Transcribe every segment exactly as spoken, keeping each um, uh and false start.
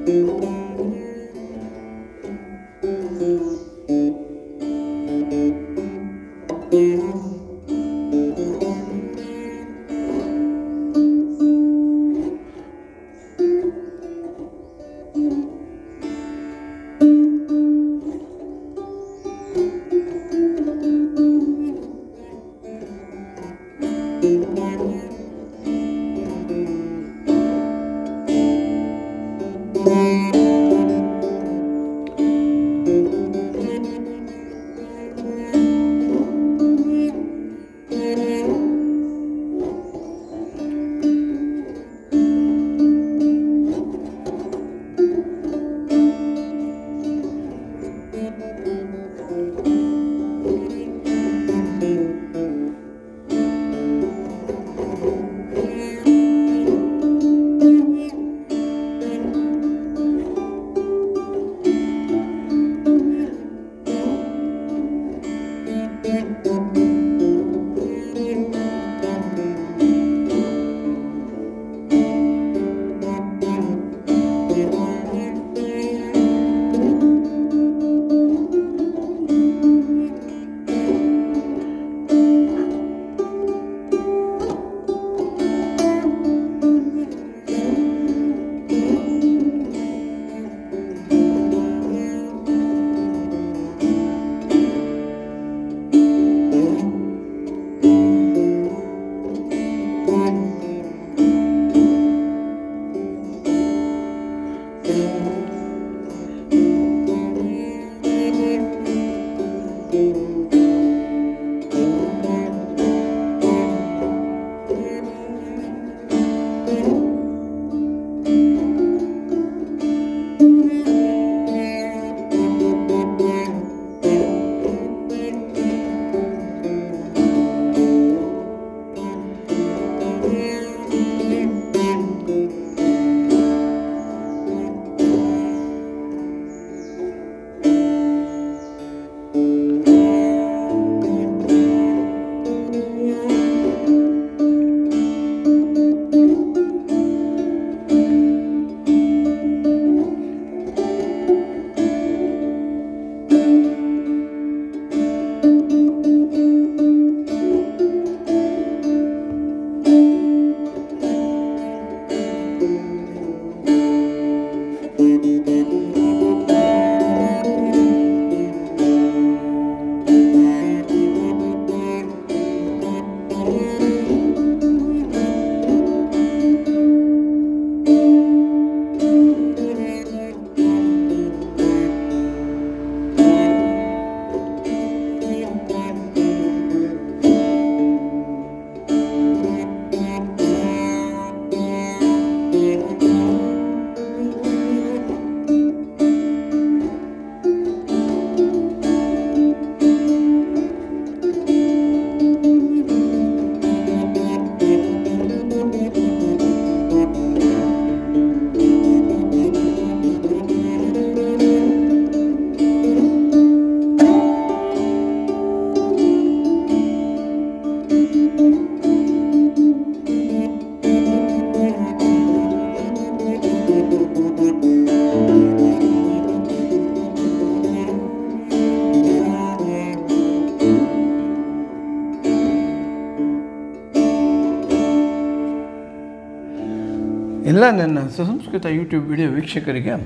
ಎಲ್ಲ ನನ್ನ ಸುಸಂಸ್ಕೃತ ಯೂಟ್ಯೂಬ್ ವಿಡಿಯೋ ವೀಕ್ಷಕರಿಗೆ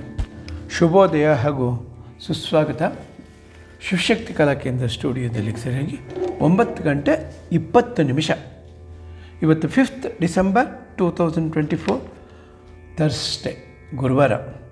ಶುಭೋದಯ ಹಾಗೂ ಸುಸ್ವಾಗತ. ಶಿವಶಕ್ತಿ ಕಲಾ ಕೇಂದ್ರ ಸ್ಟುಡಿಯೋದಲ್ಲಿ ಸರಿಯಾಗಿ ಒಂಬತ್ತು ಗಂಟೆ ಇಪ್ಪತ್ತು ನಿಮಿಷ. ಇವತ್ತು fifth December two thousand twenty four Thursday, ಗುರುವಾರ.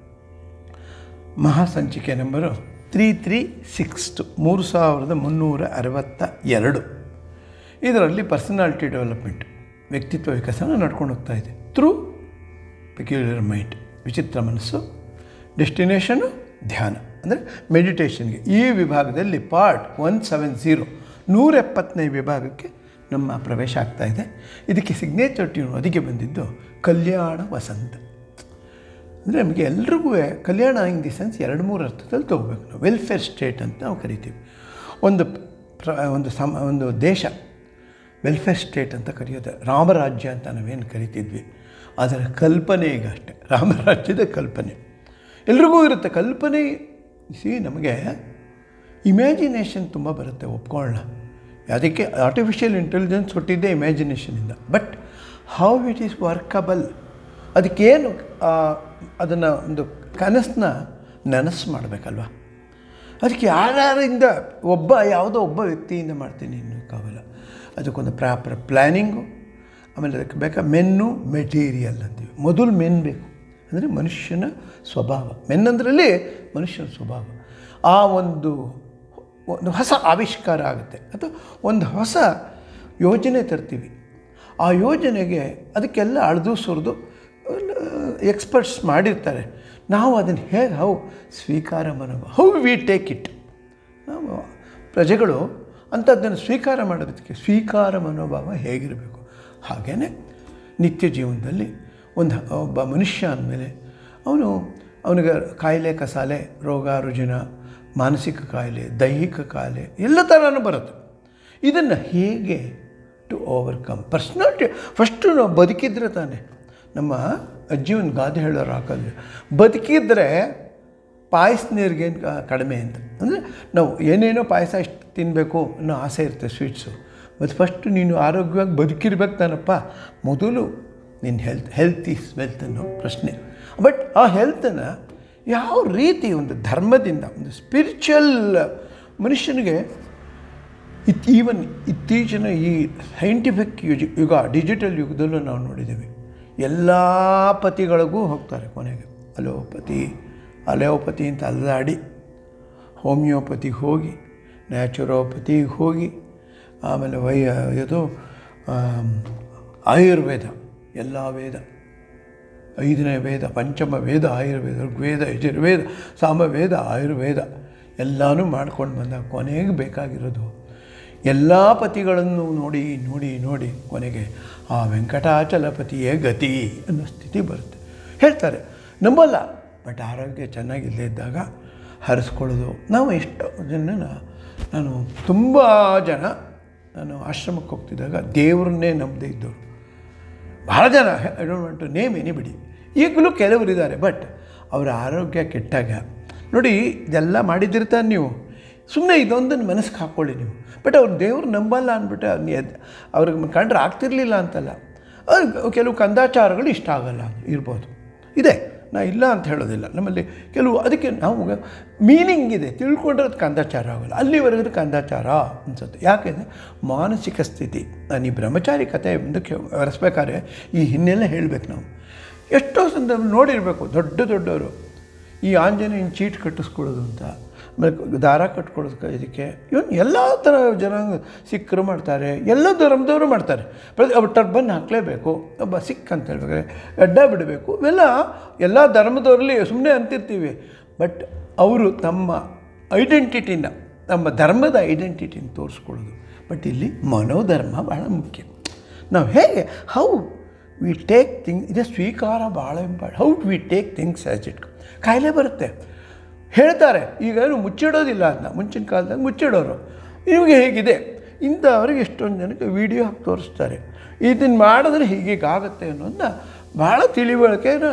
ಮಹಾಸಂಚಿಕೆ number three three six two ಮೂರು ಸಾವಿರದ ಮುನ್ನೂರ ಅರವತ್ತ ಎರಡು. ಇದರಲ್ಲಿ ಪರ್ಸನಾಲಿಟಿ ಡೆವಲಪ್ಮೆಂಟ್, ವ್ಯಕ್ತಿತ್ವ ವಿಕಸನ ನಡ್ಕೊಂಡು ಹೋಗ್ತಾ ಇದೆ ಥ್ರೂ ಪೆಕ್ಯುಲರ್ ಮೈಂಡ್, ವಿಚಿತ್ರ ಮನಸ್ಸು. ಡೆಸ್ಟಿನೇಷನು ಧ್ಯಾನ ಅಂದರೆ ಮೆಡಿಟೇಷನ್ಗೆ. ಈ ವಿಭಾಗದಲ್ಲಿ ಪಾರ್ಟ್ ಒನ್ ಸೆವೆನ್ ಝೀರೋ ನೂರ ಎಪ್ಪತ್ತನೇ ವಿಭಾಗಕ್ಕೆ ನಮ್ಮ ಪ್ರವೇಶ ಆಗ್ತಾಯಿದೆ. ಇದಕ್ಕೆ ಸಿಗ್ನೇಚರ್ ಟ್ಯೂನ್ ಅದಕ್ಕೆ ಬಂದಿದ್ದು ಕಲ್ಯಾಣ ವಸಂತ. ಅಂದರೆ ನಮಗೆ ಎಲ್ರಿಗೂ ಕಲ್ಯಾಣ ಇನ್ ದಿ ಸೆನ್ಸ್ ಎರಡು ಮೂರು ಅರ್ಥದಲ್ಲಿ ತೊಗೋಬೇಕು. ನಾವು ವೆಲ್ಫೇರ್ ಸ್ಟೇಟ್ ಅಂತ ನಾವು ಕರಿತೀವಿ. ಒಂದು ಪ್ರ ಒಂದು ಸಮ ಒಂದು ದೇಶ ವೆಲ್ಫೇರ್ ಸ್ಟೇಟ್ ಅಂತ ಕರೆಯೋದು. ರಾಮರಾಜ್ಯ ಅಂತ ನಾವೇನು ಕರಿತಿದ್ವಿ, ಅದರ ಕಲ್ಪನೆ ಈಗ ಅಷ್ಟೆ, ರಾಮರಾಜ್ಯದ ಕಲ್ಪನೆ. ಎಲ್ರಿಗೂ ಇರುತ್ತೆ ಕಲ್ಪನೆ. ಸಿ ನಮಗೆ ಇಮ್ಯಾಜಿನೇಷನ್ ತುಂಬ ಬರುತ್ತೆ, ಒಪ್ಕೊಳ್ಳೋಣ. ಅದಕ್ಕೆ ಆರ್ಟಿಫಿಷಿಯಲ್ ಇಂಟೆಲಿಜೆನ್ಸ್ ಹುಟ್ಟಿದ್ದೇ ಇಮ್ಯಾಜಿನೇಷನಿಂದ. But how it is workable, ಅದಕ್ಕೇನು ಅದನ್ನು ಒಂದು ಕನಸನ್ನ ನನಸು ಮಾಡಬೇಕಲ್ವ. ಅದಕ್ಕೆ ಯಾರ್ಯಾರಿಂದ ಒಬ್ಬ ಯಾವುದೋ ಒಬ್ಬ ವ್ಯಕ್ತಿಯಿಂದ ಮಾಡ್ತೀನಿ ಅನ್ನೋಕ್ಕಾಗಲ್ಲ. ಅದಕ್ಕೊಂದು ಪ್ರಾಪರ್ ಪ್ಲ್ಯಾನಿಂಗು, ಆಮೇಲೆ ಅದಕ್ಕೆ ಬೇಕಾ ಮೆನ್ನು ಮೆಟೀರಿಯಲ್ ಅಂತೀವಿ. ಮೊದಲು ಮೆನ್ ಬೇಕು, ಅಂದರೆ ಮನುಷ್ಯನ ಸ್ವಭಾವ. ಮೆನ್ ಅಂದ್ರಲ್ಲಿ ಮನುಷ್ಯನ ಸ್ವಭಾವ. ಆ ಒಂದು ಒಂದು ಹೊಸ ಆವಿಷ್ಕಾರ ಆಗುತ್ತೆ, ಅಥವಾ ಒಂದು ಹೊಸ ಯೋಜನೆ ತರ್ತೀವಿ. ಆ ಯೋಜನೆಗೆ ಅದಕ್ಕೆಲ್ಲ ಅಳೆದು ಸುರಿದು ಎಕ್ಸ್ಪರ್ಟ್ಸ್ ಮಾಡಿರ್ತಾರೆ. ನಾವು ಅದನ್ನು ಹೇಗೆ ಹೌ ಸ್ವೀಕಾರ ಮನೋಭಾವ, ಹೌ ವಿ ಟೇಕ್ ಇಟ್. ನಾವು ಪ್ರಜೆಗಳು ಅಂಥದ್ದನ್ನು ಸ್ವೀಕಾರ ಮಾಡೋದಕ್ಕೆ ಸ್ವೀಕಾರ ಮನೋಭಾವ ಹೇಗಿರಬೇಕು. ಹಾಗೆಯೇ ನಿತ್ಯ ಜೀವನದಲ್ಲಿ ಒಂದು ಒಬ್ಬ ಮನುಷ್ಯ ಅಂದಮೇಲೆ ಅವನು ಅವನಿಗೆ ಕಾಯಿಲೆ ಕಸಾಲೆ, ರೋಗ ರುಜಿನ, ಮಾನಸಿಕ ಕಾಯಿಲೆ, ದೈಹಿಕ ಕಾಯಿಲೆ ಎಲ್ಲ ಥರನೂ ಬರುತ್ತೆ. ಇದನ್ನು ಹೇಗೆ ಟು ಓವರ್ಕಮ್ ಪರ್ಸ್ನಾಲಿಟಿ. ಫಸ್ಟು ನಾವು ಬದುಕಿದ್ರೆ ತಾನೆ. ನಮ್ಮ ಅಜ್ಜಿ ಒಂದು ಗಾದೆ ಹೇಳೋರು ಹಾಕಲ್ಲಿ, ಬದುಕಿದ್ರೆ ಪಾಯಸ ನೀರಿಗೇನು ಕಡಿಮೆ ಅಂತ. ಅಂದರೆ ನಾವು ಏನೇನೋ ಪಾಯಸ ಇಷ್ಟು ತಿನ್ನಬೇಕು ಅನ್ನೋ ಆಸೆ ಇರುತ್ತೆ, ಸ್ವೀಟ್ಸು. ಮತ್ತು ಫಸ್ಟು ನೀನು ಆರೋಗ್ಯವಾಗಿ ಬದುಕಿರ್ಬೇಕು ತಾನಪ್ಪ. ಮೊದಲು ನಿನ್ನ ಹೆಲ್ತ್ ಹೆಲ್ತ್ ಈಸ್ ವೆಲ್ತ್ ಅನ್ನೋ ಪ್ರಶ್ನೆ. ಬಟ್ ಆ ಹೆಲ್ತನ್ನು ಯಾವ ರೀತಿ ಒಂದು ಧರ್ಮದಿಂದ, ಒಂದು ಸ್ಪಿರಿಚುವಲ್ ಮನುಷ್ಯನಿಗೆ ಇತ್ ಈವನ್ ಇತ್ತೀಚಿನ ಈ ಸೈಂಟಿಫಿಕ್ ಯುಜ ಯುಗ ಡಿಜಿಟಲ್ ಯುಗದಲ್ಲೂ ನಾವು ನೋಡಿದ್ದೀವಿ. ಎಲ್ಲ ಪತಿಗಳಿಗೂ ಹೋಗ್ತಾರೆ ಕೊನೆಗೆ. ಅಲೋಪತಿ ಅಲೋಪತಿ ಅಂತ ಅಲ್ಲಾಡಿ ಹೋಮಿಯೋಪತಿಗೆ ಹೋಗಿ, ನ್ಯಾಚುರೋಪತಿಗೆ ಹೋಗಿ, ಆಮೇಲೆ ವೈ ಇದು ಆಯುರ್ವೇದ, ಎಲ್ಲ ವೇದ, ಐದನೇ ವೇದ, ಪಂಚಮ ವೇದ ಆಯುರ್ವೇದ, ಋಗ್ವೇದ, ಯಜುರ್ವೇದ, ಸಾಮವೇದ, ಆಯುರ್ವೇದ ಎಲ್ಲನೂ ಮಾಡ್ಕೊಂಡು ಬಂದಾಗ ಕೊನೆಗೆ ಬೇಕಾಗಿರೋದು ಎಲ್ಲ ಪತಿಗಳನ್ನು ನೋಡಿ ನೋಡಿ ನೋಡಿ ಕೊನೆಗೆ ಆ ವೆಂಕಟಾಚಲಪತಿಯೇ ಗತಿ ಅನ್ನೋ ಸ್ಥಿತಿ ಬರುತ್ತೆ. ಹೇಳ್ತಾರೆ, ನಂಬಲ್ಲ. ಬಟ್ ಆರೋಗ್ಯ ಚೆನ್ನಾಗಿಲ್ಲದೆ ಇದ್ದಾಗ ಹರಿಸ್ಕೊಳ್ಳೋದು. ನಾವು ಎಷ್ಟೋ ಜನ, ನಾನು ತುಂಬ ಜನ ನಾನು ಆಶ್ರಮಕ್ಕೆ ಹೋಗ್ತಿದ್ದಾಗ ದೇವ್ರನ್ನೇ ನಂಬದೇ ಇದ್ದವರು ಭಾಳ ಜನ. I don't want to name any ಬಿಡಿ. ಈಗಲೂ ಕೆಲವರು ಇದ್ದಾರೆ. ಬಟ್ ಅವರ ಆರೋಗ್ಯ ಕೆಟ್ಟಾಗ ನೋಡಿ, ಇದೆಲ್ಲ ಮಾಡಿದ್ದಿರ್ತಾರೆ ನೀವು. ಸುಮ್ಮನೆ ಇದೊಂದನ್ನು ಮನಸ್ಸಿಗೆ ಹಾಕ್ಕೊಳ್ಳಿ ನೀವು. ಬಟ್ ಅವ್ರು ದೇವ್ರು ನಂಬಲ್ಲ ಅಂದ್ಬಿಟ್ಟು ಅವ್ರಿಗೆ ಕಂಡ್ರೆ ಆಗ್ತಿರ್ಲಿಲ್ಲ ಅಂತಲ್ಲ. ಕೆಲವು ಕಂದಾಚಾರಗಳು ಇಷ್ಟ ಆಗಲ್ಲ ಇರ್ಬೋದು, ಇದೆ, ನಾ ಇಲ್ಲ ಅಂತ ಹೇಳೋದಿಲ್ಲ. ನಮ್ಮಲ್ಲಿ ಕೆಲವು ಅದಕ್ಕೆ ನಾವು ಮೀನಿಂಗ್ ಇದೆ, ತಿಳ್ಕೊಂಡ್ರೆ ಅದು ಕಂದಾಚಾರ ಆಗೋಲ್ಲ. ಅಲ್ಲಿವರೆಗೂ ಕಂದಾಚಾರ ಅನಿಸುತ್ತೆ. ಯಾಕೆಂದರೆ ಮಾನಸಿಕ ಸ್ಥಿತಿ. ನಾನು ಈ ಬ್ರಹ್ಮಚಾರಿ ಕಥೆ ಮುಂದಕ್ಕೆ ಒರೆಸ್ಬೇಕಾದ್ರೆ ಈ ಹಿನ್ನೆಲೆ ಹೇಳಬೇಕು. ನಾವು ಎಷ್ಟೋ ಸಂದರ್ಭ ನೋಡಿರಬೇಕು, ದೊಡ್ಡ ದೊಡ್ಡವರು ಈ ಆಂಜನೇಯನ ಚೀಟ್ ಕಟ್ಟಿಸ್ಕೊಳ್ಳೋದು ಅಂತ, ಆಮೇಲೆ ದಾರ ಕಟ್ಕೊಳ್ಳೋದಕ್ಕೆ, ಇದಕ್ಕೆ ಇವನು ಎಲ್ಲ ಥರ ಜನಾಂಗ ಸಿಕ್ಕರು ಮಾಡ್ತಾರೆ, ಎಲ್ಲ ಧರ್ಮದವರು ಮಾಡ್ತಾರೆ. ಪ್ರತಿ ಒಬ್ಬ ಟರ್ಬನ್ ಹಾಕಲೇಬೇಕು, ಒಬ್ಬ ಸಿಕ್ ಅಂತ ಹೇಳ್ಬೇಕಾದ್ರೆ ಅಡ್ಡ ಬಿಡಬೇಕು. ಇವೆಲ್ಲ ಎಲ್ಲ ಧರ್ಮದವರಲ್ಲಿ ಸುಮ್ಮನೆ ಅಂತಿರ್ತೀವಿ. ಬಟ್ ಅವರು ತಮ್ಮ ಐಡೆಂಟಿಟಿನ, ನಮ್ಮ ಧರ್ಮದ ಐಡೆಂಟಿಟಿನ ತೋರಿಸ್ಕೊಳ್ಳೋದು. ಬಟ್ ಇಲ್ಲಿ ಮನೋಧರ್ಮ ಭಾಳ ಮುಖ್ಯ. ನಾವು ಹೇಗೆ ಹೌ ವಿ ಟೇಕ್ ಥಿಂಗ್, ಇದೇ ಸ್ವೀಕಾರ ಭಾಳ important. How we take things as it. ಕಾಯಿಲೆ ಬರುತ್ತೆ, ಹೇಳ್ತಾರೆ ಈಗೇನು ಮುಚ್ಚಿಡೋದಿಲ್ಲ ಅಂತ. ಮುಂಚಿನ ಕಾಲದಾಗ ಮುಚ್ಚಿಡೋರು. ನಿಮಗೆ ಹೇಗಿದೆ ಇಂಥವ್ರಿಗೆ ಎಷ್ಟೊಂದು ಜನಕ್ಕೆ ವೀಡಿಯೋ ಹಾಕಿ ತೋರಿಸ್ತಾರೆ, ಇದನ್ನು ಮಾಡಿದ್ರೆ ಹೀಗೀಗಾಗುತ್ತೆ ಅನ್ನೋದನ್ನ ಭಾಳ ತಿಳಿವಳಿಕೆನ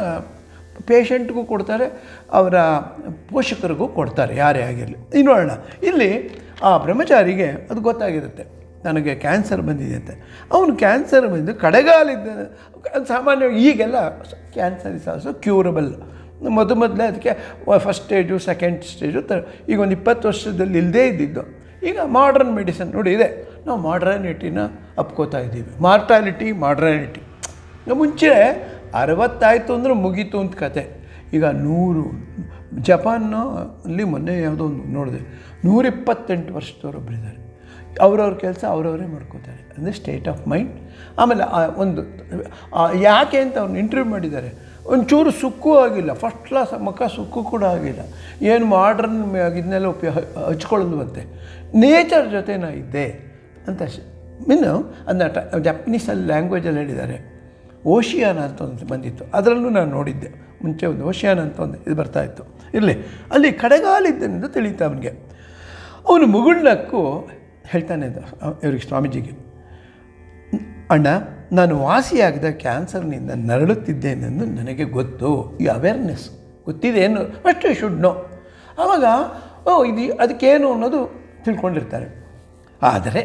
ಪೇಷಂಟ್ಗೂ ಕೊಡ್ತಾರೆ, ಅವರ ಪೋಷಕರಿಗೂ ಕೊಡ್ತಾರೆ, ಯಾರೇ ಆಗಿರಲಿ. ಇನ್ನು ನೋಡೋಣ, ಇಲ್ಲಿ ಆ ಬ್ರಹ್ಮಚಾರಿಗೆ ಅದು ಗೊತ್ತಾಗಿರುತ್ತೆ, ನನಗೆ ಕ್ಯಾನ್ಸರ್ ಬಂದಿದೆ ಅಂತ. ಅವನು ಕ್ಯಾನ್ಸರ್ ಬಂದು ಕಡೆಗಾಲಿದ್ದ. ಸಾಮಾನ್ಯವಾಗಿ ಈಗೆಲ್ಲ ಕ್ಯಾನ್ಸರ್ ಇಸ್ ಆಲ್ಸೋ ಕ್ಯೂರಬಲ್. ಮೊದಲು ಮೊದಲೇ ಅದಕ್ಕೆ ಫಸ್ಟ್ ಸ್ಟೇಜು, ಸೆಕೆಂಡ್ ಸ್ಟೇಜು ತ ಈಗ ಒಂದು ಇಪ್ಪತ್ತು ವರ್ಷದಲ್ಲಿ ಇಲ್ಲದೇ ಇದ್ದಿದ್ದು. ಈಗ ಮಾಡ್ರನ್ ಮೆಡಿಸನ್ ನೋಡಿ ಇದೆ, ನಾವು ಮಾಡ್ರನಿಟಿನ ಅಪ್ಕೋತಾ ಇದ್ದೀವಿ. Mortality, modernity. ಮುಂಚೆ ಅರವತ್ತಾಯಿತು ಅಂದರೆ ಮುಗೀತು ಅಂತ ಕತೆ. ಈಗ ನೂರು. ಜಪಾನ್ನ ಅಲ್ಲಿ ಮೊನ್ನೆ ಯಾವುದೋ ಒಂದು ನೋಡಿದೆ, ನೂರಿಪ್ಪತ್ತೆಂಟು ವರ್ಷದವರೊಬ್ಬರಿದ್ದಾರೆ. ಅವ್ರವ್ರ ಕೆಲಸ ಅವ್ರವರೇ ಮಾಡ್ಕೋತಾರೆ. ಅಂದರೆ ಸ್ಟೇಟ್ ಆಫ್ ಮೈಂಡ್. ಆಮೇಲೆ ಒಂದು ಯಾಕೆ ಅಂತ ಅವ್ರನ್ನ ಇಂಟರ್ವ್ಯೂ ಮಾಡಿದ್ದಾರೆ. ಒಂಚೂರು ಸುಕ್ಕು ಆಗಿಲ್ಲ, ಫಸ್ಟ್ ಕ್ಲಾಸ್ ಮುಖ ಸುಕ್ಕು ಕೂಡ ಆಗಿಲ್ಲ. ಏನು ಮಾಡ್ರನ್ ಇದನ್ನೆಲ್ಲ ಉಪಯೋಗ ಹಚ್ಕೊಳ್ಳೋದುವಂತೆ. ನೇಚರ್ ಜೊತೆ ನಾ ಇದ್ದೆ ಅಂತ. ಇನ್ನು ಅದನ್ನ ಜಪನೀಸಲ್ಲಿ ಲ್ಯಾಂಗ್ವೇಜಲ್ಲಿ ಹೇಳಿದ್ದಾರೆ. ಓಷಿಯಾನ ಅಂತ ಒಂದು ಬಂದಿತ್ತು, ಅದರಲ್ಲೂ ನಾನು ನೋಡಿದ್ದೆ ಮುಂಚೆ. ಒಂದು ಓಷಿಯಾನ ಅಂತ ಒಂದು ಇದು ಬರ್ತಾಯಿತ್ತು. ಇರಲಿ, ಅಲ್ಲಿ ಕಡೆಗಾಲಿದ್ದನೆಂದು ತಿಳಿಯುತ್ತೆ ಅವನಿಗೆ. ಅವನು ಮುಗುಳ್ನಕ್ಕೂ ಹೇಳ್ತಾನೆ ಇವ್ರಿಗೆ, ಸ್ವಾಮೀಜಿಗೆ, ಅಣ್ಣ ನಾನು ವಾಸಿಯಾಗದ ಕ್ಯಾನ್ಸರ್ನಿಂದ ನರಳುತ್ತಿದ್ದೇನೆಂದು ನನಗೆ ಗೊತ್ತು. ಈ ಅವೇರ್ನೆಸ್ ಗೊತ್ತಿದೆ ಏನು ಅಷ್ಟು ಯು ಶುಡ್ ನೋ. ಆವಾಗ ಓ ಇದು ಅದಕ್ಕೇನು ಅನ್ನೋದು ತಿಳ್ಕೊಂಡಿರ್ತಾರೆ. ಆದರೆ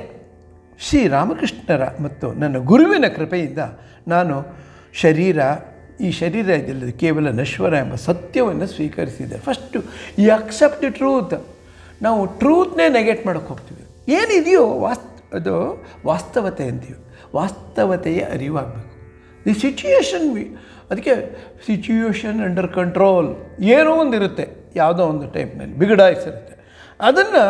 ಶ್ರೀರಾಮಕೃಷ್ಣರ ಮತ್ತು ನನ್ನ ಗುರುವಿನ ಕೃಪೆಯಿಂದ ನಾನು ಶರೀರ ಈ ಶರೀರ ಇದೆಲ್ಲದು ಕೇವಲ ನಶ್ವರ ಎಂಬ ಸತ್ಯವನ್ನು ಸ್ವೀಕರಿಸಿದೆ. ಫಸ್ಟು ಈ ಅಕ್ಸೆಪ್ಟ್ ದಿ ಟ್ರೂತ್. ನಾವು ಟ್ರೂತ್ನೇ ನೆಗೆಟ್ ಮಾಡೋಕ್ಕೆ ಹೋಗ್ತೀವಿ. ಏನಿದೆಯೋ ವಾಸ್ತ ಅದು ವಾಸ್ತವತೆ ಅಂತೀವಿ. ವಾಸ್ತವತೆಯ ಅರಿವಾಗಬೇಕು. ದಿ ಸಿಚುಯೇಷನ್ ವಿ ಅದಕ್ಕೆ ಸಿಚುಯೇಷನ್ ಅಂಡರ್ ಕಂಟ್ರೋಲ್ ಏನೋ ಒಂದು ಇರುತ್ತೆ, ಯಾವುದೋ ಒಂದು ಟೈಮ್ನಲ್ಲಿ ಬಿಗಡಾಯಿಸಿರುತ್ತೆ. ಅದನ್ನು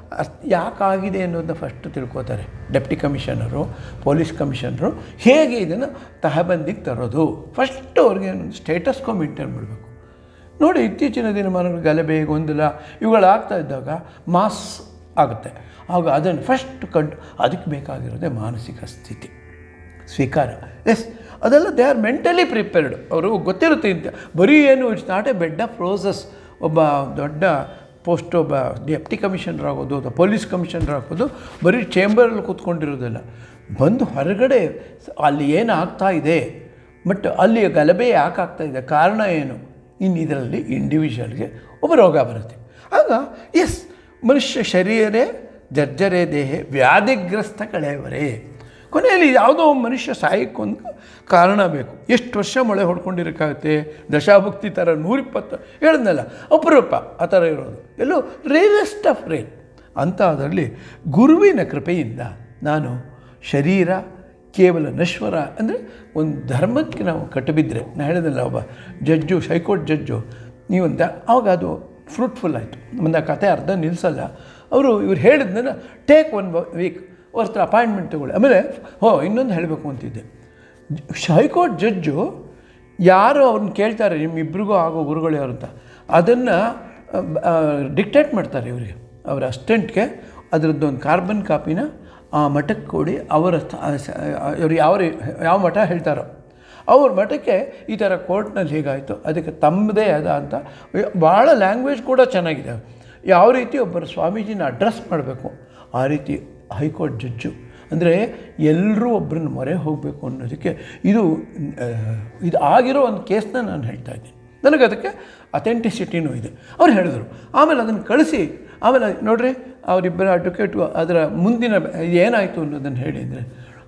ಯಾಕಾಗಿದೆ ಅನ್ನೋದನ್ನ ಫಸ್ಟ್ ತಿಳ್ಕೊತಾರೆ ಡೆಪ್ಟಿ ಕಮಿಷನರು, ಪೊಲೀಸ್ ಕಮಿಷನರು. ಹೇಗೆ ಇದನ್ನು ತಹಬಂದಿಗೆ ತರೋದು ಫಸ್ಟ್ ಅವ್ರಿಗೆ ಒಂದು ಸ್ಟೇಟಸ್ಕೋ ಮೇಂಟೈನ್ ಮಾಡಬೇಕು. ನೋಡಿ, ಇತ್ತೀಚಿನ ದಿನಮಾನಗಳು ಗಲಭೆ, ಗೊಂದಲ ಇವುಗಳಾಗ್ತಾ ಇದ್ದಾಗ ಮಾಸ್ ಆಗುತ್ತೆ. ಆಗ ಅದನ್ನು ಫಸ್ಟ್ ಕಂಡು ಅದಕ್ಕೆ ಬೇಕಾಗಿರೋದೇ ಮಾನಸಿಕ ಸ್ಥಿತಿ, ಸ್ವೀಕಾರ. ಎಸ್, ಅದೆಲ್ಲ ದೇ ಆರ್ ಮೆಂಟಲಿ ಪ್ರಿಪೇರ್ಡ್. ಅವರು ಗೊತ್ತಿರುತ್ತೆ ಇಂತ ಬರೀ ಏನು it's not a bed of roses. ಒಬ್ಬ ದೊಡ್ಡ ಪೋಸ್ಟ್ ಒಬ್ಬ ಡೆಪ್ಟಿ ಕಮಿಷನರ್ ಆಗೋದು ಅಥವಾ ಪೊಲೀಸ್ ಕಮಿಷನರ್ ಆಗೋದು ಬರೀ ಚೇಂಬರಲ್ಲಿ ಕೂತ್ಕೊಂಡಿರೋದಿಲ್ಲ. ಬಂದು ಹೊರಗಡೆ ಅಲ್ಲಿ ಏನು ಆಗ್ತಾ ಇದೆ, ಬಟ್ ಅಲ್ಲಿ ಗಲಭೆ ಯಾಕೆ ಆಗ್ತಾ ಇದೆ, ಕಾರಣ ಏನು, ಇನ್ನು ಇದರಲ್ಲಿ ಇಂಡಿವಿಜುವಲ್ಗೆ ಒಬ್ಬ ರೋಗ ಬರುತ್ತೆ. ಆಗ ಎಸ್, ಮನುಷ್ಯ ಶರೀರೇ ಜರ್ಜರೇ ದೇಹೆ ವ್ಯಾಧಿಗ್ರಸ್ತ ಕಳೆಯವರೇ. ಕೊನೆಯಲ್ಲಿ ಯಾವುದೋ ಮನುಷ್ಯ ಸಾಯಕ್ಕೊಂದು ಕಾರಣ ಬೇಕು. ಎಷ್ಟು ವರ್ಷ ಮೊಳೆ ಹೊಡ್ಕೊಂಡಿರೋಕ್ಕಾಗುತ್ತೆ. ದಶಾಭಕ್ತಿ ಥರ ನೂರಿಪ್ಪತ್ತು ಹೇಳಿದ್ನಲ್ಲ, ಅಪರೂಪ ಆ ಥರ ಇರೋದು ಎಲ್ಲೋ ರೇರೆಸ್ಟ್ ಆಫ್ ರೇರ್ ಅಂತ. ಅದರಲ್ಲಿ ಗುರುವಿನ ಕೃಪೆಯಿಂದ ನಾನು ಶರೀರ ಕೇವಲ ನಶ್ವರ ಅಂದರೆ ಒಂದು ಧರ್ಮಕ್ಕೆ ನಾವು ಕಟ್ಟಬಿದ್ದರೆ, ನಾನು ಹೇಳಿದ್ನಲ್ಲ ಒಬ್ಬ ಜಡ್ಜು, ಹೈಕೋರ್ಟ್ ಜಡ್ಜು, ನೀವೊಂದು ಆವಾಗ ಅದು ಫ್ರೂಟ್ಫುಲ್ ಆಯಿತು. ಒಂದು ಆ ಕತೆ ಅರ್ಧ ನಿಲ್ಲಿಸಲ್ಲ. ಅವರು ಇವ್ರು ಹೇಳಿದ್ನ ಟೇಕ್ ಒನ್ ವೀಕ್ ಅವ್ರ ಹತ್ರ ಅಪಾಯಿಂಟ್ಮೆಂಟ್ ತೊಗೊಳ್ಳಿ. ಆಮೇಲೆ ಹೋ ಇನ್ನೊಂದು ಹೇಳಬೇಕು ಅಂತಿದ್ದೆ. ಹೈಕೋರ್ಟ್ ಜಡ್ಜು ಯಾರು ಅವ್ರನ್ನ ಕೇಳ್ತಾರೆ ನಿಮ್ಮಿಬ್ರಿಗೂ ಆಗೋ ಗುರುಗಳು ಯಾರು ಅಂತ, ಅದನ್ನು ಡಿಕ್ಟೇಟ್ ಮಾಡ್ತಾರೆ ಇವರಿಗೆ, ಅವರ ಅಸಿಸ್ಟೆಂಟ್ಗೆ. ಅದರದ್ದೊಂದು ಕಾರ್ಬನ್ ಕಾಪಿನ ಆ ಮಠಕ್ಕೆ ಕೊಡಿ. ಅವರ ಇವರು ಯಾವ ಯಾವ ಮಠ ಹೇಳ್ತಾರೋ ಅವ್ರ ಮಠಕ್ಕೆ ಈ ಥರ ಕೋರ್ಟ್ನಲ್ಲಿ ಹೀಗಾಯಿತು, ಅದಕ್ಕೆ ತಮ್ಮದೇ ಆದ ಅಂತ ಭಾಳ ಲ್ಯಾಂಗ್ವೇಜ್ ಕೂಡ ಚೆನ್ನಾಗಿದೆ. ಯಾವ ರೀತಿ ಒಬ್ಬರು ಸ್ವಾಮೀಜಿನ ಅಡ್ರೆಸ್ ಮಾಡಬೇಕು ಆ ರೀತಿ ಹೈಕೋರ್ಟ್ ಜಡ್ಜು. ಅಂದರೆ ಎಲ್ಲರೂ ಒಬ್ಬರನ್ನ ಮೊರೆ ಹೋಗಬೇಕು ಅನ್ನೋದಕ್ಕೆ ಇದು ಇದು ಆಗಿರೋ ಒಂದು ಕೇಸನ್ನ ನಾನು ಹೇಳ್ತಾ ಇದ್ದೀನಿ. ನನಗೆ ಅದಕ್ಕೆ ಅಥೆಂಟಿಸಿಟಿನೂ ಇದೆ. ಅವ್ರು ಹೇಳಿದ್ರು. ಆಮೇಲೆ ಅದನ್ನು ಕಳಿಸಿ, ಆಮೇಲೆ ನೋಡಿರಿ ಅವರಿಬ್ಬರ ಅಡ್ವೊಕೇಟು ಅದರ ಮುಂದಿನ ಏನಾಯಿತು ಅನ್ನೋದನ್ನು ಹೇಳಿ ಅಂದರೆ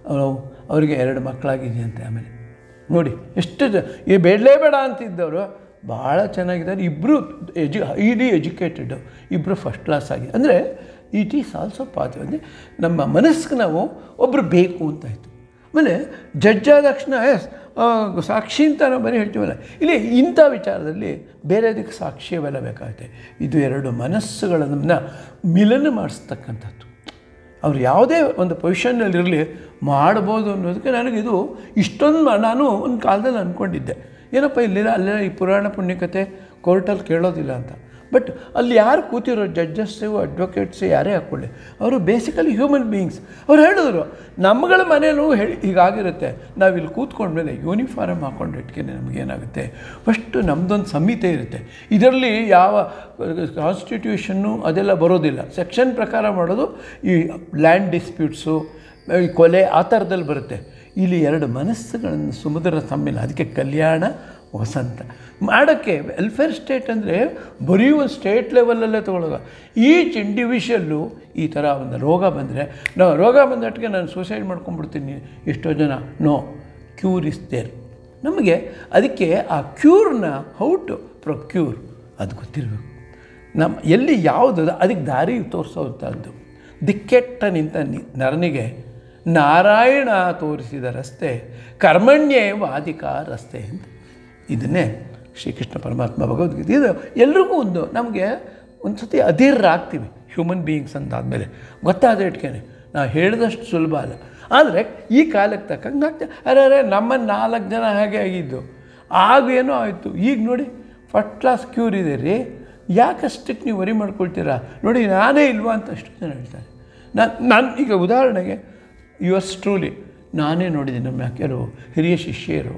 ಅವರಿಗೆ ಎರಡು ಮಕ್ಕಳಾಗಿದೆಯಂತೆ. ಆಮೇಲೆ ನೋಡಿ ಎಷ್ಟು ಈ ಬೇಡಲೇ ಬೇಡ ಅಂತಿದ್ದವರು ಭಾಳ ಚೆನ್ನಾಗಿದ್ದಾರೆ. ಇಬ್ಬರು ಎಜು ಹೈಲಿ ಎಜುಕೇಟೆಡು, ಇಬ್ಬರು ಫಸ್ಟ್ ಕ್ಲಾಸ್ ಆಗಿದೆ. ಅಂದರೆ ಇಟ್ ಈಸ್ ಆಲ್ಸೋ ಪಾಸಿಟಿವ್. ಅಂದರೆ ನಮ್ಮ ಮನಸ್ಸಿಗೆ ನಾವು ಒಬ್ಬರು ಬೇಕು ಅಂತಾಯಿತು. ಆಮೇಲೆ ಜಡ್ಜ್ ಆದ ತಕ್ಷಣ ಎಸ್ ಸಾಕ್ಷಿ ಅಂತ ನಾವು ಬರೀ ಹೇಳ್ತೀವಲ್ಲ, ಇಲ್ಲಿ ಇಂಥ ವಿಚಾರದಲ್ಲಿ ಬೇರೆದಕ್ಕೆ ಸಾಕ್ಷಿ ಅವೆಲ್ಲ ಬೇಕಾಗುತ್ತೆ. ಇದು ಎರಡು ಮನಸ್ಸುಗಳನ್ನು ಮಿಲನ ಮಾಡಿಸ್ತಕ್ಕಂಥದ್ದು. ಅವ್ರು ಯಾವುದೇ ಒಂದು ಪೊಸಿಷನ್ನಲ್ಲಿರಲಿ ಮಾಡ್ಬೋದು ಅನ್ನೋದಕ್ಕೆ ನನಗಿದು ಇಷ್ಟೊಂದು ನಾನು ಒಂದು ಕಾಲದಲ್ಲಿ ಅಂದ್ಕೊಂಡಿದ್ದೆ, ಏನಪ್ಪ ಇಲ್ಲಿಲ್ಲ ಅಲ್ಲೆಲ್ಲ ಈ ಪುರಾಣ ಪುಣ್ಯಕತೆ ಕೋರ್ಟಲ್ಲಿ ಕೇಳೋದಿಲ್ಲ ಅಂತ. ಬಟ್ ಅಲ್ಲಿ ಯಾರು ಕೂತಿರೋ ಜಡ್ಜಸ್ಸು, ಅಡ್ವೊಕೇಟ್ಸು ಯಾರೇ ಹಾಕ್ಕೊಳ್ಳಿ, ಅವರು ಬೇಸಿಕಲಿ ಹ್ಯೂಮನ್ ಬೀಯಿಂಗ್ಸ್. ಅವ್ರು ಹೇಳಿದ್ರು ನಮ್ಮಗಳ ಮನೇಲೂ ಹೇಳಿ ಹೀಗಾಗಿರುತ್ತೆ, ನಾವಿಲ್ಲಿ ಕೂತ್ಕೊಂಡ್ಮೇಲೆ ಯೂನಿಫಾರ್ಮ್ ಹಾಕ್ಕೊಂಡು ಇಟ್ಕೆ ನಮಗೇನಾಗುತ್ತೆ, ಫಸ್ಟು ನಮ್ಮದೊಂದು ಸಂಹಿತೆ ಇರುತ್ತೆ. ಇದರಲ್ಲಿ ಯಾವ ಕಾನ್ಸ್ಟಿಟ್ಯೂಷನ್ನು ಅದೆಲ್ಲ ಬರೋದಿಲ್ಲ. ಸೆಕ್ಷನ್ ಪ್ರಕಾರ ಮಾಡೋದು ಈ ಲ್ಯಾಂಡ್ ಡಿಸ್ಪ್ಯೂಟ್ಸು, ಈ ಕೊಲೆ ಆ ಥರದಲ್ಲಿ ಬರುತ್ತೆ. ಇಲ್ಲಿ ಎರಡು ಮನಸ್ಸುಗಳನ್ನು ಸುಮಧುರ ಸಮ್ಮಿಲ, ಅದಕ್ಕೆ ಕಲ್ಯಾಣ ವಸಂತ ಮಾಡೋಕ್ಕೆ ವೆಲ್ಫೇರ್ ಸ್ಟೇಟ್ ಅಂದರೆ ಬರೀ ಒಂದು ಸ್ಟೇಟ್ ಲೆವೆಲಲ್ಲೇ ತೊಗೊಳ್ಳೋದು. ಈಚ್ ಇಂಡಿವಿಜುವಲ್ಲು ಈ ಥರ ಒಂದು ರೋಗ ಬಂದರೆ, ನಾವು ರೋಗ ಬಂದಟ್ಟಿಗೆ ನಾನು ಸೂಸೈಡ್ ಮಾಡ್ಕೊಂಡ್ಬಿಡ್ತೀನಿ ಎಷ್ಟೋ ಜನ. No, cure is there. ನಮಗೆ ಅದಕ್ಕೆ ಆ ಕ್ಯೂರ್ನ ಹೌ ಟು ಪ್ರೊಕ್ಯೂರ್ ಅದು ಗೊತ್ತಿರಬೇಕು. ನಮ್ಮ ಎಲ್ಲಿ ಯಾವುದು ಅದಕ್ಕೆ ದಾರಿ ತೋರಿಸೋಂಥದ್ದು. ದಿಕ್ಕೆಟ್ಟ ನಿಂತ ನರನಿಗೆ ನಾರಾಯಣ ತೋರಿಸಿದ ರಸ್ತೆ, ಕರ್ಮಣ್ಯೇ ವಾದಿಕ ರಸ್ತೆ ಅಂತ. ಇದನ್ನೇ ಶ್ರೀಕೃಷ್ಣ ಪರಮಾತ್ಮ ಭಗವದ್ಗೀತೆ. ಇದು ಎಲ್ರಿಗೂ ಒಂದು ನಮಗೆ ಒಂದು ಸತಿ ಅಧೀರ್ರಾಗ್ತೀವಿ ಹ್ಯೂಮನ್ ಬೀಯಿಂಗ್ಸ್ ಅಂತಾದಮೇಲೆ, ಗೊತ್ತಾದ ಇಟ್ಕೇನೆ ನಾವು ಹೇಳಿದಷ್ಟು ಸುಲಭ ಅಲ್ಲ. ಆದರೆ ಈ ಕಾಲಕ್ಕೆ ತಕ್ಕಂಗೆ ಆಗ್ತದೆ. ಅರೆ ಅರೆ ನಮ್ಮನ್ನು ನಾಲ್ಕು ಜನ ಹಾಗೆ ಆಗಿದ್ದು, ಆಗೇನೋ ಆಯಿತು. ಈಗ ನೋಡಿ ಫಸ್ಟ್ ಕ್ಲಾಸ್ ಕ್ಯೂರ್ ಇದೆ ರೀ, ಯಾಕಷ್ಟಕ್ಕೆ ನೀವು ವರಿ ಮಾಡ್ಕೊಳ್ತೀರಾ, ನೋಡಿ ನಾನೇ ಇಲ್ವಾ ಅಂತ ಅಷ್ಟು ಜನ ಹೇಳ್ತಾರೆ. ನಾನು ನಾನು ಈಗ ಉದಾಹರಣೆಗೆ ಯುವರ್ಸ್ ಟ್ರೂಲಿ ನಾನೇ ನೋಡಿದ್ದೀನಿ. ನಮ್ಮ ಕೆಲವು ಹಿರಿಯ ಶಿಷ್ಯರು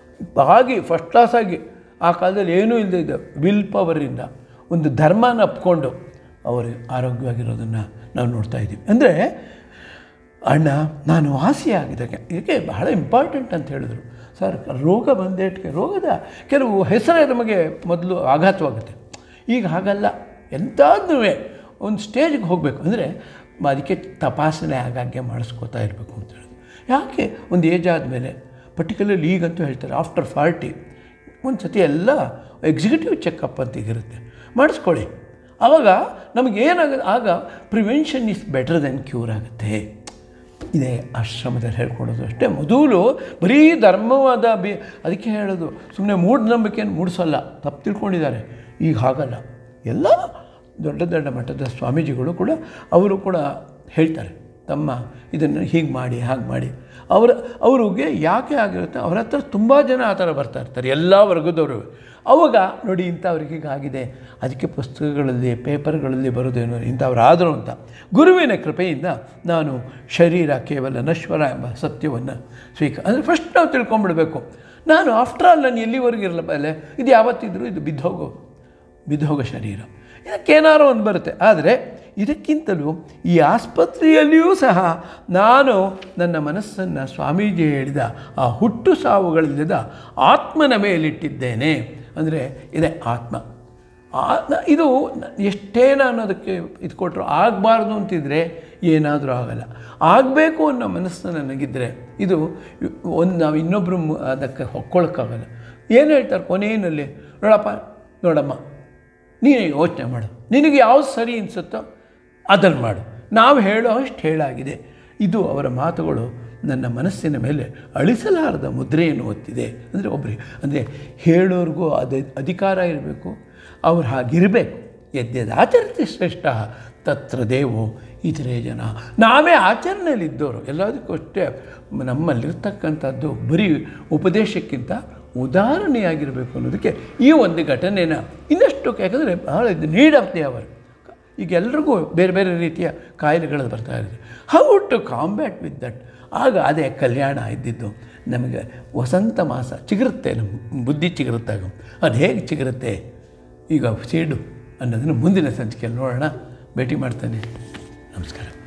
ಹಾಗೆ ಫಸ್ಟ್ ಕ್ಲಾಸಾಗಿ ಆ ಕಾಲದಲ್ಲಿ ಏನೂ ಇಲ್ಲದೆ ಇದ್ದ ವಿಲ್ ಪವರಿಂದ ಒಂದು ಧರ್ಮನ ಅಪ್ಕೊಂಡು ಅವರು ಆರೋಗ್ಯವಾಗಿರೋದನ್ನು ನಾವು ನೋಡ್ತಾ ಇದ್ದೀವಿ. ಅಂದರೆ ಅಣ್ಣ ನಾನು ವಾಸಿಯಾಗಿದ್ದಾಗೆ ಇದಕ್ಕೆ ಬಹಳ ಇಂಪಾರ್ಟೆಂಟ್ ಅಂತ ಹೇಳಿದ್ರು. ಸರ್ ರೋಗ ಬಂದೇಟಿಗೆ ರೋಗದ ಕೆಲವು ಹೆಸರೇ ನಮಗೆ ಮೊದಲು ಆಘಾತವಾಗುತ್ತೆ. ಈಗ ಹಾಗಲ್ಲ, ಎಂಥದ್ದು ಒಂದು ಸ್ಟೇಜಿಗೆ ಹೋಗಬೇಕು ಅಂದರೆ ಅದಕ್ಕೆ ತಪಾಸಣೆ ಆಗಾಗ್ಗೆ ಮಾಡಿಸ್ಕೋತಾ ಇರಬೇಕು ಅಂತ ಹೇಳೋದು. ಯಾಕೆ ಒಂದು ಏಜ್ ಆದಮೇಲೆ ಪರ್ಟಿಕ್ಯುಲರ್ಲಿ ಈಗಂತೂ ಹೇಳ್ತಾರೆ ಆಫ್ಟರ್ ಫಾರ್ಟಿ ಒಂದು ಸತಿ ಎಲ್ಲ ಎಕ್ಸಿಕ್ಯೂಟಿವ್ ಚೆಕಪ್ ಅಂತ ಈಗಿರುತ್ತೆ, ಮಾಡಿಸ್ಕೊಳ್ಳಿ. ಆವಾಗ ನಮಗೇನಾಗುತ್ತೆ, ಆಗ prevention is better than cure ಆಗುತ್ತೆ. ಇದೇ ಆಶ್ರಮದಲ್ಲಿ ಹೇಳ್ಕೊಡೋದು ಅಷ್ಟೇ. ಮೊದಲು ಬರೀ ಧರ್ಮವಾದ ಬಿ ಅದಕ್ಕೆ ಹೇಳೋದು, ಸುಮ್ಮನೆ ಮೂಢನಂಬಿಕೆಯನ್ನು ಮೂಡಿಸೋಲ್ಲ, ತಪ್ಪು ತಿಳ್ಕೊಂಡಿದ್ದಾರೆ. ಈಗ ಹಾಗಲ್ಲ, ಎಲ್ಲ ದೊಡ್ಡ ದೊಡ್ಡ ಮಟ್ಟದ ಸ್ವಾಮೀಜಿಗಳು ಕೂಡ ಅವರು ಕೂಡ ಹೇಳ್ತಾರೆ, ತಮ್ಮ ಇದನ್ನು ಹೀಗೆ ಮಾಡಿ ಹಾಗೆ ಮಾಡಿ. ಅವರ ಅವ್ರಿಗೆ ಯಾಕೆ ಆಗಿರುತ್ತೆ, ಅವ್ರ ಹತ್ರ ತುಂಬ ಜನ ಆ ಥರ ಬರ್ತಾ ಇರ್ತಾರೆ, ಎಲ್ಲ ವರ್ಗದವರು. ಅವಾಗ ನೋಡಿ ಇಂಥವ್ರಿಗೆ ಹೀಗಾಗಿದೆ, ಅದಕ್ಕೆ ಪುಸ್ತಕಗಳಲ್ಲಿ ಪೇಪರ್ಗಳಲ್ಲಿ ಬರೋದೇನೋ ಇಂಥವ್ರಾದರು ಅಂತ. ಗುರುವಿನ ಕೃಪೆಯಿಂದ ನಾನು ಶರೀರ ಕೇವಲ ನಶ್ವರ ಎಂಬ ಸತ್ಯವನ್ನು ಸ್ವೀಕಾರ ಅಂದರೆ ಫಸ್ಟ್ ನಾವು ತಿಳ್ಕೊಂಬಿಡ್ಬೇಕು. ನಾನು ಆಫ್ಟರ್ ಆಲ್ ನಾನು ಎಲ್ಲಿವರೆಗೂ ಇರಲ್ಲ, ಅಲ್ಲೇ ಇದು ಯಾವತ್ತಿದ್ರೂ ಇದು ಬಿದ್ದೋಗೋ ಬಿದ್ದೋಗೋ ಶರೀರ, ಇದಕ್ಕೇನಾರೋ ಒಂದು ಬರುತ್ತೆ. ಆದರೆ ಇದಕ್ಕಿಂತಲೂ ಈ ಆಸ್ಪತ್ರೆಯಲ್ಲಿಯೂ ಸಹ ನಾನು ನನ್ನ ಮನಸ್ಸನ್ನು ಸ್ವಾಮೀಜಿ ಹೇಳಿದ ಆ ಹುಟ್ಟು ಸಾವುಗಳಿಲ್ಲದ ಆತ್ಮನ ಮೇಲಿಟ್ಟಿದ್ದೇನೆ. ಅಂದರೆ ಇದೆ ಆತ್ಮ. ಇದು ಎಷ್ಟೇ ನಾನು ಅದಕ್ಕೆ ಇದು ಕೊಟ್ಟರು ಆಗಬಾರ್ದು ಅಂತಿದ್ರೆ ಏನಾದರೂ ಆಗಲ್ಲ. ಆಗಬೇಕು ಅನ್ನೋ ಮನಸ್ಸು ನನಗಿದ್ದರೆ ಇದು ಒಂದು ನಾವು ಇನ್ನೊಬ್ಬರು ಅದಕ್ಕೆ ಹೊಕ್ಕೊಳಕ್ಕಾಗಲ್ಲ. ಏನು ಹೇಳ್ತಾರೆ ಕೊನೆಯಲ್ಲಿ, ನೋಡಪ್ಪ ನೋಡಮ್ಮ ನೀನು ಯೋಚನೆ ಮಾಡು, ನಿನಗೆ ಯಾವುದು ಸರಿ ಅನಿಸುತ್ತೋ ಅದನ್ನು ಮಾಡು, ನಾವು ಹೇಳೋ ಅಷ್ಟು ಹೇಳಾಗಿದೆ. ಇದು ಅವರ ಮಾತುಗಳು ನನ್ನ ಮನಸ್ಸಿನ ಮೇಲೆ ಅಳಿಸಲಾರದ ಮುದ್ರೆಯನ್ನು ಒತ್ತಿದೆ. ಅಂದರೆ ಒಬ್ಬರಿಗೆ ಅಂದರೆ ಹೇಳೋರಿಗೂ ಅದು ಅಧಿಕಾರ ಇರಬೇಕು, ಅವ್ರು ಹಾಗಿರಬೇಕು. ಯದ್ಯದ ಆಚರಿಸಿ ಶ್ರೇಷ್ಠ ತತ್ರ ದೇವೋ ಇತರೇ ಜನ. ನಾವೇ ಆಚರಣೆಯಲ್ಲಿದ್ದವರು, ಎಲ್ಲದಕ್ಕೂ ಅಷ್ಟೇ ನಮ್ಮಲ್ಲಿರ್ತಕ್ಕಂಥದ್ದು ಬರೀ ಉಪದೇಶಕ್ಕಿಂತ ಉದಾಹರಣೆಯಾಗಿರಬೇಕು ಅನ್ನೋದಕ್ಕೆ ಈ ಒಂದು ಘಟನೆನ ಇನ್ನಷ್ಟು, ಯಾಕಂದರೆ ಭಾಳ ಇದು ನೀಡ್ ಆಫ್ ದಿ ಅವರ್. ಈಗ ಎಲ್ರಿಗೂ ಬೇರೆ ಬೇರೆ ರೀತಿಯ ಕಾಯಿಲೆಗಳು ಬರ್ತಾ ಇದೆ. How to combat with that. ಆಗ ಅದೇ ಕಲ್ಯಾಣ ಇದ್ದಿದ್ದು ನಮಗೆ ವಸಂತ ಮಾಸ ಚಿಗುರುತ್ತೆ, ನಮ್ಮ ಬುದ್ಧಿ ಚಿಗುರುತ್ತಾಗ. ಅದು ಹೇಗೆ ಚಿಗುರುತ್ತೆ ಈಗ ಸೀಡು ಅನ್ನೋದನ್ನು ಮುಂದಿನ ಸಂಚಿಕೆಯಲ್ಲಿ ನೋಡೋಣ. ಭೇಟಿ ಮಾಡ್ತಾನೆ. ನಮಸ್ಕಾರ.